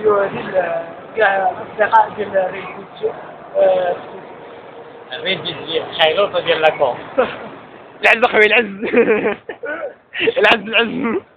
فيديو ديال كاع الاصدقاء ديال ريل كوتشي. الريد ديال خيروطه ديال لاكور. العز اخويا العز. العز العز.